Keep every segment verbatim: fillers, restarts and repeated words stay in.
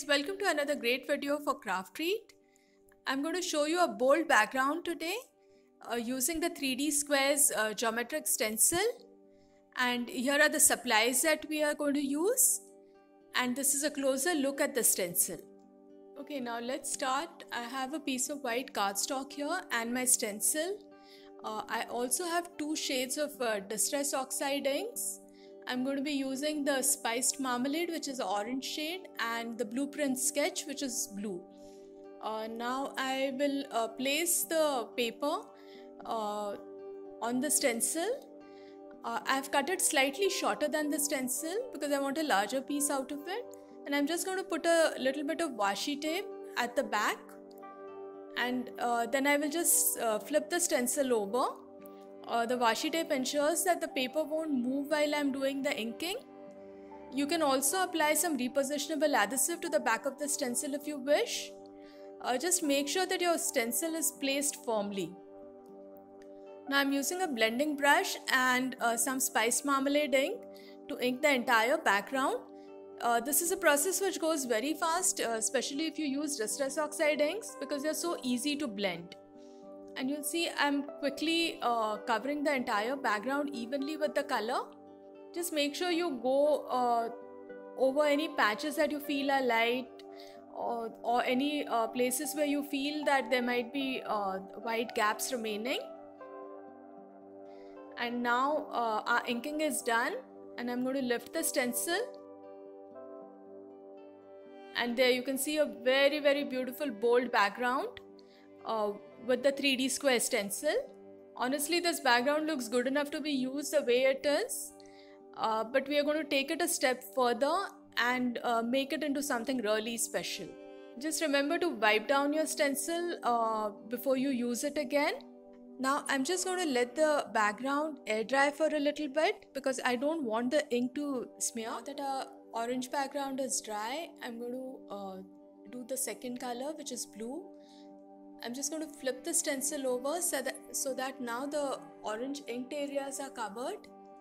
guys, welcome to another great video for Craft Treat. I'm going to show you a bold background today uh, using the three D Squares uh, geometric stencil, and here are the supplies that we are going to use, and this is a closer look at the stencil. Okay, now let's start. I have a piece of white cardstock here and my stencil. Uh, I also have two shades of uh, Distress Oxide inks. I'm going to be using the Spiced Marmalade, which is orange shade, and the Blueprint Sketch, which is blue. Uh, now I will uh, place the paper uh, on the stencil. Uh, I've cut it slightly shorter than the stencil because I want a larger piece out of it. And I'm just going to put a little bit of washi tape at the back. And uh, then I will just uh, flip the stencil over. Uh, the washi tape ensures that the paper won't move while I'm doing the inking. You can also apply some repositionable adhesive to the back of the stencil if you wish. Uh, just make sure that your stencil is placed firmly. Now I'm using a blending brush and uh, some Spiced Marmalade ink to ink the entire background. Uh, this is a process which goes very fast, uh, especially if you use Distress Oxide inks, because they're so easy to blend. And you'll see I'm quickly uh, covering the entire background evenly with the color. Just make sure you go uh, over any patches that you feel are light, or, or any uh, places where you feel that there might be uh, white gaps remaining. And now uh, our inking is done, and I'm going to lift the stencil. And there you can see a very very beautiful bold background uh, with the three D square stencil. Honestly, this background looks good enough to be used the way it is, uh, but we are going to take it a step further and uh, make it into something really special. Just remember to wipe down your stencil uh, before you use it again. Now I'm just going to let the background air dry for a little bit because I don't want the ink to smear. Now that our orange background is dry, I'm going to uh, do the second color, which is blue. I'm just going to flip the stencil over so that, so that now the orange inked areas are covered.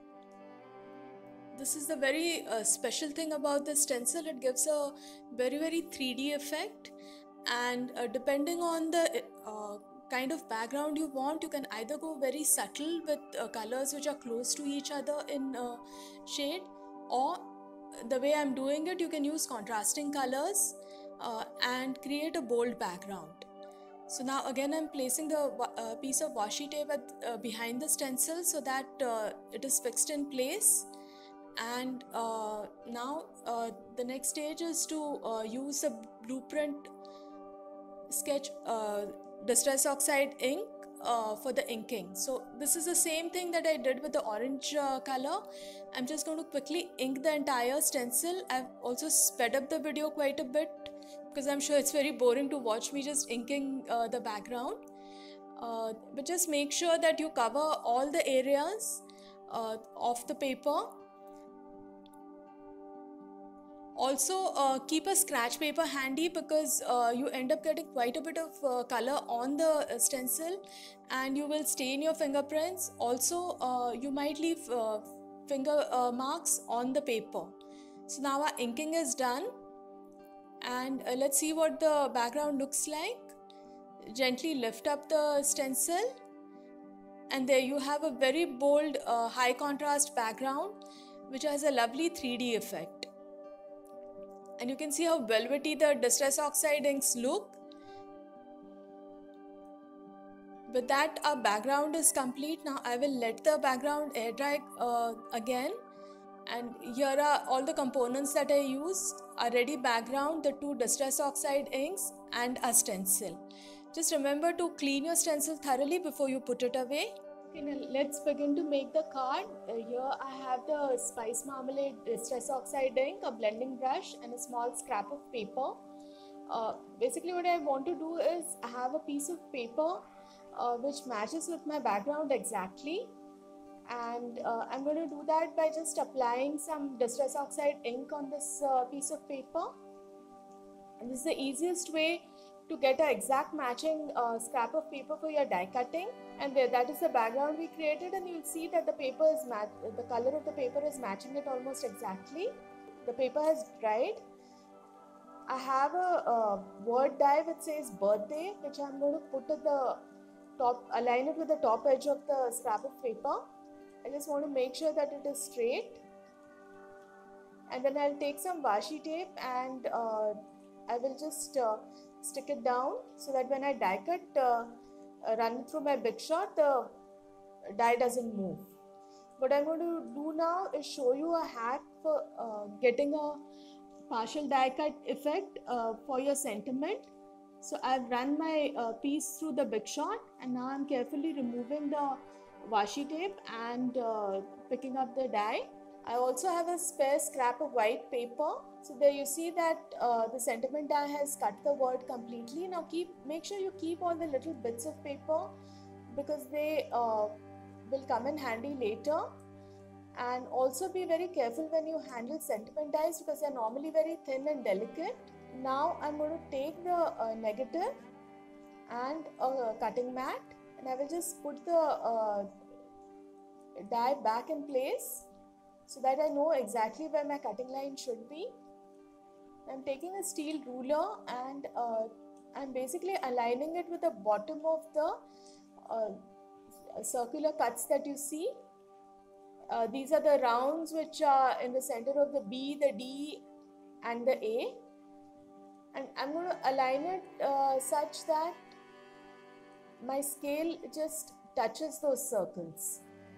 This is the very uh, special thing about the stencil. It gives a very very three D effect, and uh, depending on the uh, kind of background you want, you can either go very subtle with uh, colors which are close to each other in uh, shade, or the way I'm doing it, you can use contrasting colors uh, and create a bold background. So now again I'm placing the uh, piece of washi tape at, uh, behind the stencil so that uh, it is fixed in place. And uh, now uh, the next stage is to uh, use the Blueprint Sketch uh, Distress Oxide ink uh, for the inking. So this is the same thing that I did with the orange uh, color. I'm just going to quickly ink the entire stencil. I've also sped up the video quite a bit because I'm sure it's very boring to watch me just inking uh, the background. Uh, but just make sure that you cover all the areas uh, of the paper. Also uh, keep a scratch paper handy because uh, you end up getting quite a bit of uh, color on the uh, stencil and you will stain your fingerprints. Also uh, you might leave uh, finger uh, marks on the paper. So now our inking is done, and uh, let's see what the background looks like. Gently lift up the stencil, and there you have a very bold uh, high contrast background which has a lovely three D effect. And you can see how velvety the Distress Oxide inks look. With that, our background is complete. Now I will let the background air dry uh, again. And here are all the components that I use: a ready background, the two Distress Oxide inks, and a stencil. Just remember to clean your stencil thoroughly before you put it away. Okay, now let's begin to make the card. Uh, here I have the Spiced Marmalade Distress Oxide ink, a blending brush, and a small scrap of paper. Uh, basically what I want to do is have a piece of paper uh, which matches with my background exactly. And uh, I'm going to do that by just applying some Distress Oxide ink on this uh, piece of paper. And this is the easiest way to get an exact matching uh, scrap of paper for your die cutting. And there, that is the background we created, and you'll see that the paper is mat the color of the paper is matching it almost exactly. The paper has dried, I have a, a word die which says birthday, which I'm going to put at the top, align it with the top edge of the scrap of paper. I just want to make sure that it is straight. And then I'll take some washi tape and uh, I will just uh, stick it down so that when I die cut, uh, uh, run it through my Big Shot, the die doesn't move. What I'm going to do now is show you a hack for uh, getting a partial die cut effect uh, for your sentiment. So I've run my uh, piece through the Big Shot and now I'm carefully removing the washi tape and uh, picking up the die. I also have a spare scrap of white paper. So there you see that uh, the sentiment die has cut the word completely. Now keep make sure you keep all the little bits of paper because they uh, will come in handy later. And also be very careful when you handle sentiment dies because they're normally very thin and delicate. Now I'm going to take the uh, negative and a cutting mat and I will just put the uh, die back in place so that I know exactly where my cutting line should be. I'm taking a steel ruler and uh, I'm basically aligning it with the bottom of the uh, circular cuts that you see. Uh, these are the rounds which are in the center of the B, the D and the A. And I'm going to align it uh, such that my scale just touches those circles.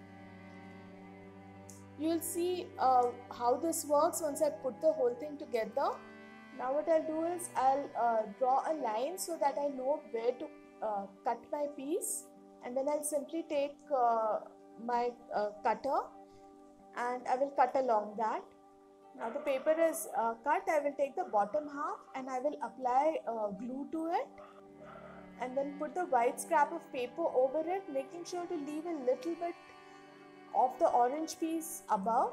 You'll see uh, how this works once I put the whole thing together. Now what I'll do is I'll uh, draw a line so that I know where to uh, cut my piece, and then I'll simply take uh, my uh, cutter and I will cut along that. Now the paper is uh, cut, I will take the bottom half and I will apply uh, glue to it and then put the white scrap of paper over it, making sure to leave a little bit of the orange piece above.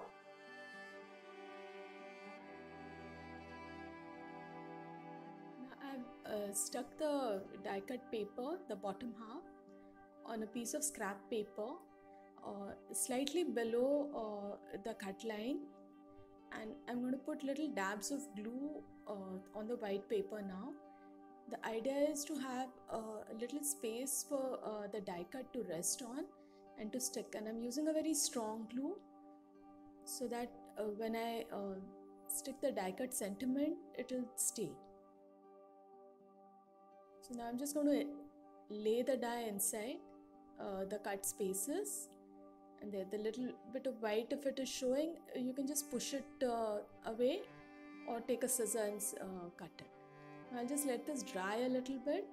Now I've uh, stuck the die cut paper, the bottom half, on a piece of scrap paper uh, slightly below uh, the cut line, and I'm going to put little dabs of glue uh, on the white paper now. The idea is to have uh, a little space for uh, the die cut to rest on and to stick, and I'm using a very strong glue so that uh, when I uh, stick the die cut sentiment, it will stay. So now I'm just going to lay the die inside uh, the cut spaces, and there the little bit of white, if it is showing, you can just push it uh, away or take a scissor and uh, cut it. I'll just let this dry a little bit,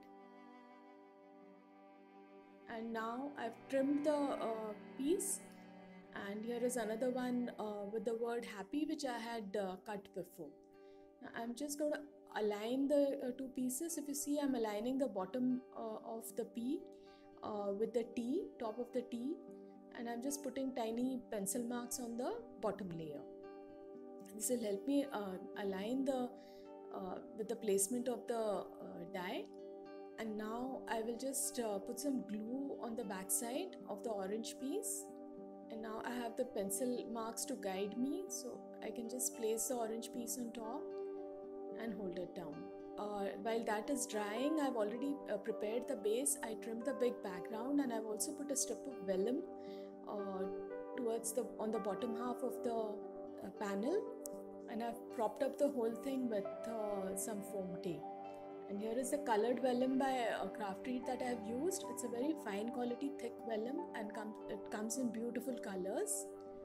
and now I've trimmed the uh, piece, and here is another one uh, with the word happy which I had uh, cut before. Now I'm just going to align the uh, two pieces. If you see, I'm aligning the bottom uh, of the P uh, with the T, top of the T, and I'm just putting tiny pencil marks on the bottom layer. This will help me uh, align the uh, with the placement of the uh, die. And now I will just uh, put some glue on the back side of the orange piece, and now I have the pencil marks to guide me, so I can just place the orange piece on top and hold it down. Uh, while that is drying, I've already uh, prepared the base. I trimmed the big background, and I've also put a strip of vellum uh, towards the on the bottom half of the uh, panel, and I've propped up the whole thing with uh, some foam tape. And here is the colored vellum by uh, Craftreet that I have used. It's a very fine quality thick vellum, and com it comes in beautiful colors.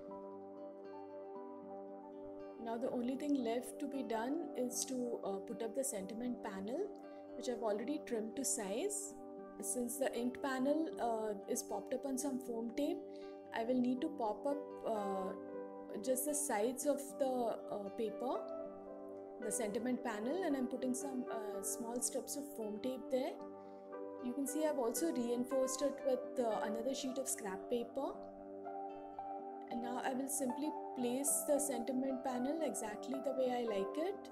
Now the only thing left to be done is to uh, put up the sentiment panel, which I've already trimmed to size. Since the inked panel uh, is popped up on some foam tape, I will need to pop up uh, just the sides of the uh, paper, the sentiment panel, and I'm putting some uh, small strips of foam tape there. You can see I've also reinforced it with uh, another sheet of scrap paper. And now I will simply place the sentiment panel exactly the way I like it.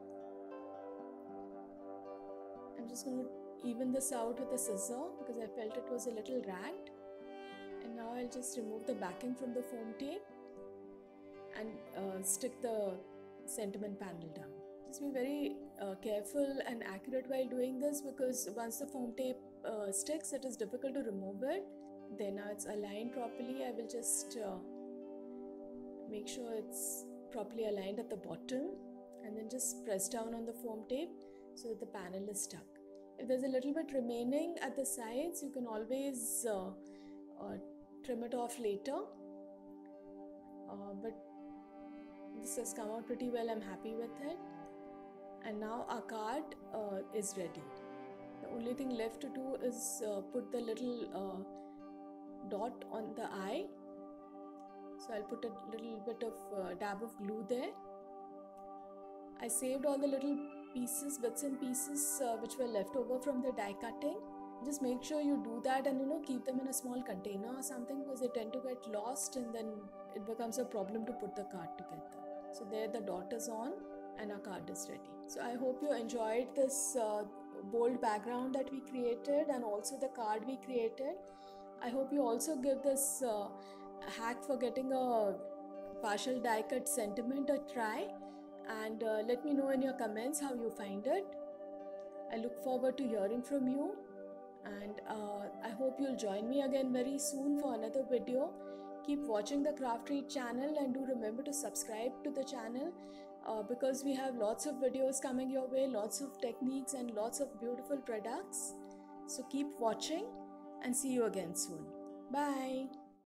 I'm just going to even this out with a scissor because I felt it was a little ragged. And now I'll just remove the backing from the foam tape and uh, stick the sentiment panel down. Just be very uh, careful and accurate while doing this, because once the foam tape uh, sticks, it is difficult to remove it. Then now it's aligned properly. I will just uh, make sure it's properly aligned at the bottom, and then just press down on the foam tape so that the panel is stuck. If there's a little bit remaining at the sides, you can always uh, uh, trim it off later. Uh, but this has come out pretty well. I'm happy with it. And now our card uh, is ready. The only thing left to do is uh, put the little uh, dot on the eye. So I'll put a little bit of uh, dab of glue there. I saved all the little pieces, bits and pieces uh, which were left over from the die cutting. Just make sure you do that, and you know, keep them in a small container or something, because they tend to get lost and then it becomes a problem to put the card together. So there the dot is on and our card is ready. So I hope you enjoyed this uh, bold background that we created, and also the card we created. I hope you also give this uh, hack for getting a partial die cut sentiment a try, and uh, let me know in your comments how you find it. I look forward to hearing from you, and uh, I hope you'll join me again very soon for another video. Keep watching the Craft Treat channel, and do remember to subscribe to the channel uh, because we have lots of videos coming your way, lots of techniques and lots of beautiful products. So keep watching and see you again soon. Bye.